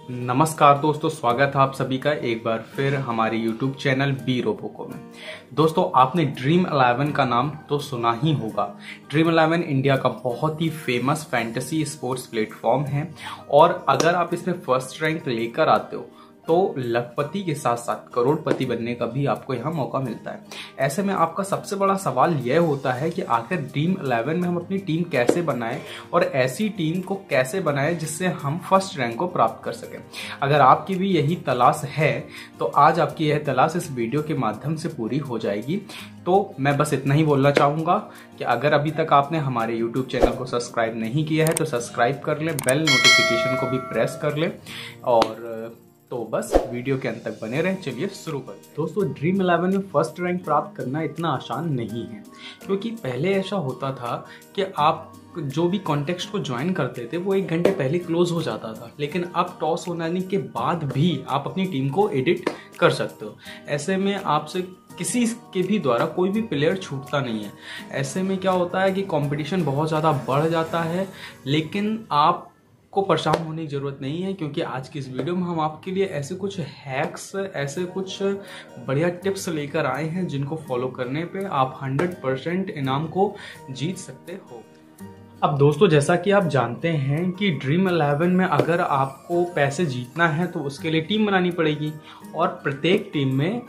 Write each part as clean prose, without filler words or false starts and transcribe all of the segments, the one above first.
नमस्कार दोस्तों, स्वागत है आप सभी का एक बार फिर हमारे YouTube चैनल बी रोबोको में। दोस्तों, आपने ड्रीम 11 का नाम तो सुना ही होगा। ड्रीम 11 इंडिया का बहुत ही फेमस फैंटेसी स्पोर्ट्स प्लेटफॉर्म है और अगर आप इसमें फर्स्ट रैंक लेकर आते हो तो लखपति के साथ साथ करोड़पति बनने का भी आपको यहाँ मौका मिलता है। ऐसे में आपका सबसे बड़ा सवाल यह होता है कि आखिर ड्रीम 11 में हम अपनी टीम कैसे बनाएं और ऐसी टीम को कैसे बनाएं जिससे हम फर्स्ट रैंक को प्राप्त कर सकें। अगर आपकी भी यही तलाश है तो आज आपकी यह तलाश इस वीडियो के माध्यम से पूरी हो जाएगी। तो मैं बस इतना ही बोलना चाहूँगा कि अगर अभी तक आपने हमारे यूट्यूब चैनल को सब्सक्राइब नहीं किया है तो सब्सक्राइब कर लें, बेल नोटिफिकेशन को भी प्रेस कर लें और तो बस वीडियो के अंत तक बने रहें। चलिए शुरू करें। दोस्तों, ड्रीम 11 में फर्स्ट रैंक प्राप्त करना इतना आसान नहीं है, क्योंकि पहले ऐसा होता था कि आप जो भी कॉन्टेक्स्ट को ज्वाइन करते थे वो 1 घंटे पहले क्लोज हो जाता था, लेकिन अब टॉस होने के बाद भी आप अपनी टीम को एडिट कर सकते हो। ऐसे में आपसे किसी के भी द्वारा कोई भी प्लेयर छूटता नहीं है। ऐसे में क्या होता है कि कंपटीशन बहुत ज़्यादा बढ़ जाता है, लेकिन आप को परेशान होने की ज़रूरत नहीं है, क्योंकि आज की इस वीडियो में हम आपके लिए ऐसे कुछ हैक्स, ऐसे कुछ बढ़िया टिप्स लेकर आए हैं जिनको फॉलो करने पे आप 100% इनाम को जीत सकते हो। अब दोस्तों, जैसा कि आप जानते हैं कि ड्रीम 11 में अगर आपको पैसे जीतना है तो उसके लिए टीम बनानी पड़ेगी और प्रत्येक टीम में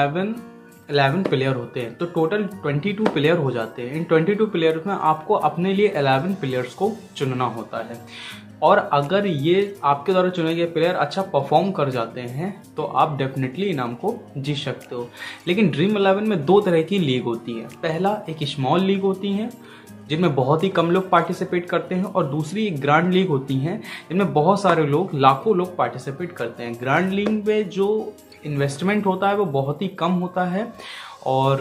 11 प्लेयर होते हैं, तो टोटल 22 प्लेयर हो जाते हैं। इन 22 प्लेयर्स में आपको अपने लिए 11 प्लेयर्स को चुनना होता है और अगर ये आपके द्वारा चुने गए प्लेयर अच्छा परफॉर्म कर जाते हैं तो आप डेफिनेटली इनाम को जीत सकते हो। लेकिन ड्रीम 11 में 2 तरह की लीग होती है। पहला एक स्मॉल लीग होती है जिनमें बहुत ही कम लोग पार्टिसिपेट करते हैं, और दूसरी एक ग्रैंड लीग होती है जिनमें बहुत सारे लोग, लाखों लोग पार्टिसिपेट करते हैं। ग्रैंड लीग में जो इन्वेस्टमेंट होता है वो बहुत ही कम होता है और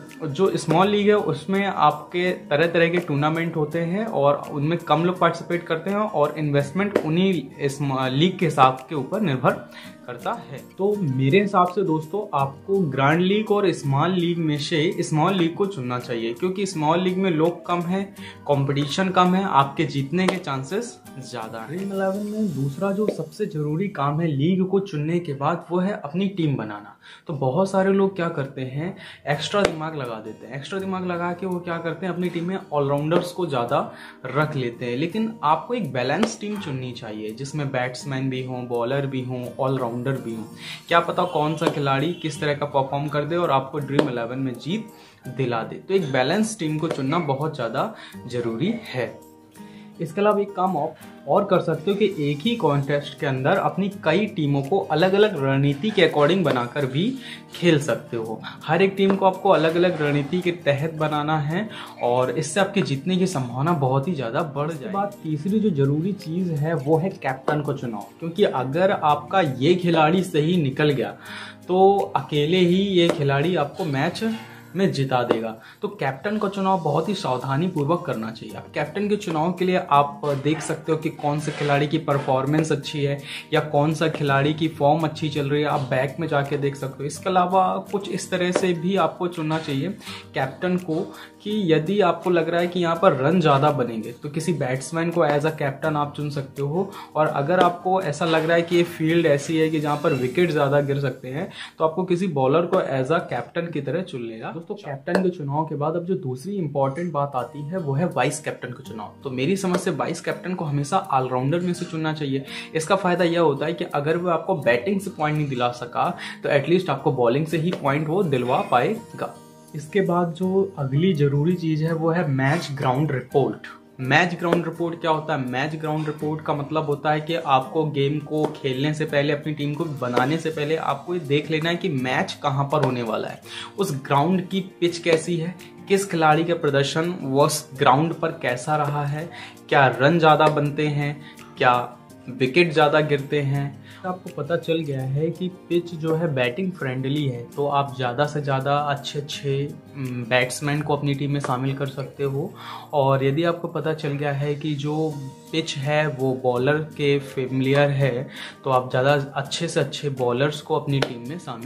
जो स्मॉल लीग है उसमें आपके तरह तरह के टूर्नामेंट होते हैं और उनमें कम लोग पार्टिसिपेट करते हैं और इन्वेस्टमेंट उन्हीं लीग के हिसाब के ऊपर निर्भर करता है। तो मेरे हिसाब से दोस्तों, आपको ग्रैंड लीग और स्मॉल लीग में से स्मॉल लीग को चुनना चाहिए, क्योंकि स्मॉल लीग में लोग कम हैं, कंपटीशन कम है, आपके जीतने के चांसेस ज़्यादा हैं। ड्रीम 11 में दूसरा जो सबसे ज़रूरी काम है लीग को चुनने के बाद वो है अपनी टीम बनाना। तो बहुत सारे लोग क्या करते हैं, एक्स्ट्रा दिमाग लगा देते हैं। एक्स्ट्रा दिमाग लगा के वो क्या करते हैं, अपनी टीम में ऑलराउंडर्स को ज़्यादा रख लेते हैं। लेकिन आपको एक बैलेंस टीम चुननी चाहिए जिसमें बैट्समैन भी हों, बॉलर भी हों, ऑलराउंडर भी हों। क्या पता कौन सा खिलाड़ी किस तरह का परफॉर्म कर दे और आपको ड्रीम 11 में जीत दिला दे। तो एक बैलेंस टीम को चुनना बहुत ज़्यादा ज़रूरी है। इसके अलावा एक काम और कर सकते हो कि एक ही कॉन्टेस्ट के अंदर अपनी कई टीमों को अलग अलग रणनीति के अकॉर्डिंग बनाकर भी खेल सकते हो। हर एक टीम को आपको अलग अलग रणनीति के तहत बनाना है और इससे आपके जीतने की संभावना बहुत ही ज़्यादा बढ़ जाए। बात तीसरी जो जरूरी चीज़ है वो है कैप्टन को चुनाव, क्योंकि अगर आपका ये खिलाड़ी सही निकल गया तो अकेले ही ये खिलाड़ी आपको मैच में जिता देगा। तो कैप्टन का चुनाव बहुत ही सावधानी पूर्वक करना चाहिए। आप कैप्टन के चुनाव के लिए आप देख सकते हो कि कौन से खिलाड़ी की परफॉर्मेंस अच्छी है या कौन सा खिलाड़ी की फॉर्म अच्छी चल रही है, आप बैक में जाके देख सकते हो। इसके अलावा कुछ इस तरह से भी आपको चुनना चाहिए कैप्टन को कि यदि आपको लग रहा है कि यहाँ पर रन ज़्यादा बनेंगे तो किसी बैट्समैन को एज अ कैप्टन आप चुन सकते हो, और अगर आपको ऐसा लग रहा है कि ये फील्ड ऐसी है कि जहाँ पर विकेट ज़्यादा गिर सकते हैं तो आपको किसी बॉलर को एज अ कैप्टन की तरह चुन लेगा। दोस्तों, कैप्टन के चुनाव के बाद अब जो दूसरी इंपॉर्टेंट बात आती है वो है वाइस कैप्टन का चुनाव। तो मेरी समझ से वाइस कैप्टन को हमेशा ऑलराउंडर में से चुनना चाहिए। इसका फायदा यह होता है कि अगर वो आपको बैटिंग से पॉइंट नहीं दिला सका तो एटलीस्ट आपको बॉलिंग से ही पॉइंट वो दिलवा पाएगा। इसके बाद जो अगली जरूरी चीज है वो है match ground report. Match ground report क्या होता है? मैच ग्राउंड रिपोर्ट का मतलब होता है कि आपको गेम को खेलने से पहले, अपनी टीम को बनाने से पहले आपको ये देख लेना है कि मैच कहाँ पर होने वाला है, उस ग्राउंड की पिच कैसी है, किस खिलाड़ी का प्रदर्शन उस ग्राउंड पर कैसा रहा है, क्या रन ज़्यादा बनते हैं, क्या विकेट ज़्यादा गिरते हैं। आपको पता चल गया है कि पिच जो है बैटिंग फ्रेंडली है तो आप ज़्यादा से ज़्यादा अच्छे बैट्समैन को अपनी टीम में शामिल कर सकते हो, और यदि आपको पता चल गया है कि जो पिच है वो बॉलर के फेमिलियर है तो आप ज़्यादा अच्छे से अच्छे बॉलर्स को अपनी टीम में शामिल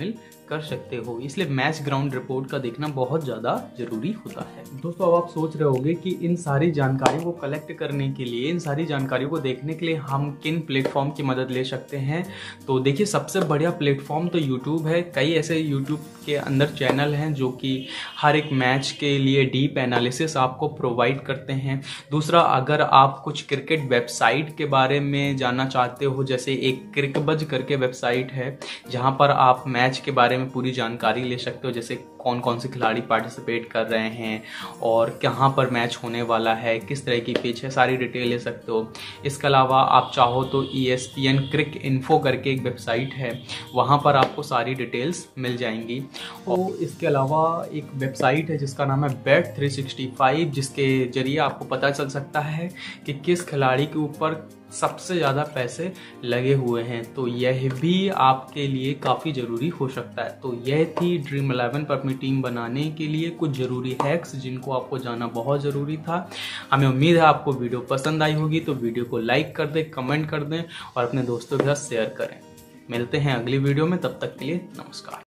कर सकते हो। इसलिए मैच ग्राउंड रिपोर्ट का देखना बहुत ज़्यादा जरूरी होता है। दोस्तों अब आप सोच रहे होंगे कि इन सारी जानकारी को कलेक्ट करने के लिए, इन सारी जानकारी को देखने के लिए हम किन प्लेटफॉर्म की मदद ले सकते हैं। तो देखिए, सबसे बढ़िया प्लेटफॉर्म तो यूट्यूब है। कई ऐसे यूट्यूब के अंदर चैनल हैं जो कि हर एक मैच के लिए डीप एनालिसिस आपको प्रोवाइड करते हैं। दूसरा, अगर आप कुछ क्रिकेट वेबसाइट के बारे में जानना चाहते हो, जैसे एक क्रिकबज करके वेबसाइट है जहां पर आप मैच के बारे में पूरी जानकारी ले सकते हो, जैसे कौन कौन से खिलाड़ी पार्टिसिपेट कर रहे हैं और कहाँ पर मैच होने वाला है, किस तरह की पिच है, सारी डिटेल ले सकते हो। इसके अलावा आप चाहो तो ESPN क्रिक इन्फो करके एक वेबसाइट है, वहाँ पर आपको सारी डिटेल्स मिल जाएंगी। और इसके अलावा एक वेबसाइट है जिसका नाम है Bet365, जिसके जरिए आपको पता चल सकता है कि किस खिलाड़ी के ऊपर सबसे ज़्यादा पैसे लगे हुए हैं। तो यह भी आपके लिए काफ़ी ज़रूरी हो सकता है। तो यह थी ड्रीम 11 पर अपनी टीम बनाने के लिए कुछ ज़रूरी हैक्स जिनको आपको जानना बहुत ज़रूरी था। हमें उम्मीद है आपको वीडियो पसंद आई होगी, तो वीडियो को लाइक कर दें, कमेंट कर दें और अपने दोस्तों के साथ शेयर करें। मिलते हैं अगली वीडियो में, तब तक के लिए नमस्कार।